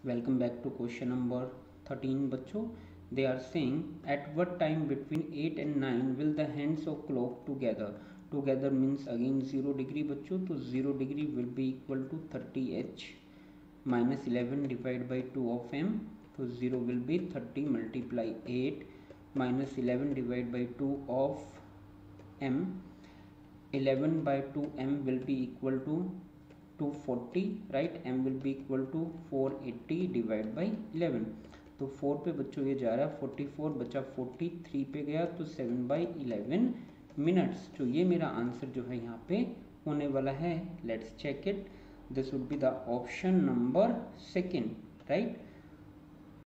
Welcome back to question number 13 बच्चों। They are saying at what time between 8 and 9 will the hands of clock together means again 0 degree बच्चों। तो 0 degree will be equal to 30h minus 11 divide by 2 of m। तो 0 will be 30 multiply 8 minus 11 divide by 2 of m। 11 by 2m will be equal to 240, right? m will be equal to 480 divide by 11। तो 4 पे बच्चों ये जा रहा है 44 बचा 43 पे गया तो 7 by 11 मिनट्स। तो ये मेरा आंसर जो है यहाँ पे होने वाला है। Let's check it. This would be the option number second, right?